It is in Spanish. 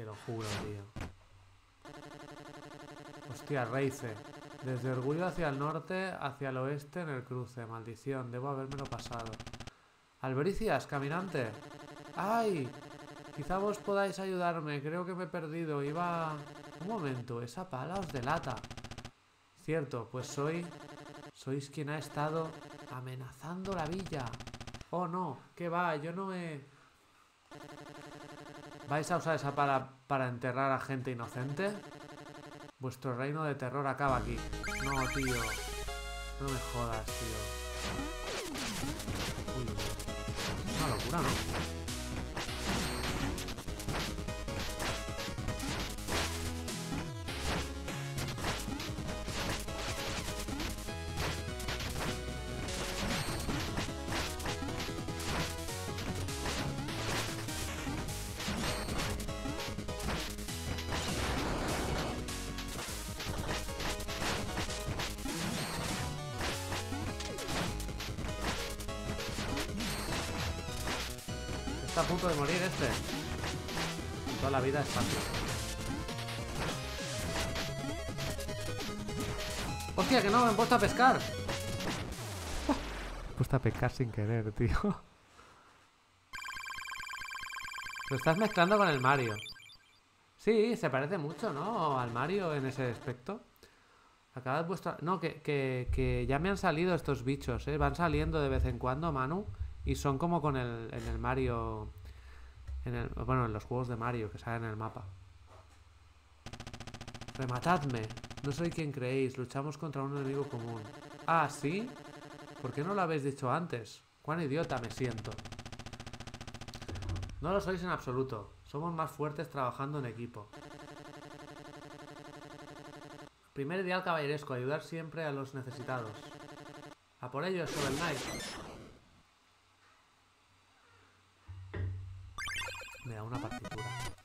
lo juro, tío. Hostia, Reice. Desde Orgullo hacia el norte, hacia el oeste en el cruce. Maldición, debo habérmelo pasado. Albricias, caminante. ¡Ay! Quizá vos podáis ayudarme. Creo que me he perdido. Iba... Un momento, esa pala os delata. Cierto, pues sois quien ha estado amenazando la villa. Oh, no. ¿Qué va? Yo no he... ¿Vais a usar esa pala para enterrar a gente inocente? Vuestro reino de terror acaba aquí. No, tío. No me jodas, tío. Uy, una locura, ¿no? Está a punto de morir este. Toda la vida es fácil. ¡Hostia, que no! Me he puesto a pescar. Me he puesto a pescar sin querer, tío. Lo estás mezclando con el Mario. Sí, se parece mucho, ¿no? Al Mario en ese aspecto. Acabad vuestra... No, que ya me han salido estos bichos, ¿eh? Van saliendo de vez en cuando, Manu. Y son como con en el Mario... bueno, en los juegos de Mario que salen en el mapa. Rematadme. No soy quien creéis. Luchamos contra un enemigo común. Ah, ¿sí? ¿Por qué no lo habéis dicho antes? Cuán idiota me siento. No lo sois en absoluto. Somos más fuertes trabajando en equipo. Primer ideal caballeresco. Ayudar siempre a los necesitados. A por ello, Shovel Knight. Me da una partitura.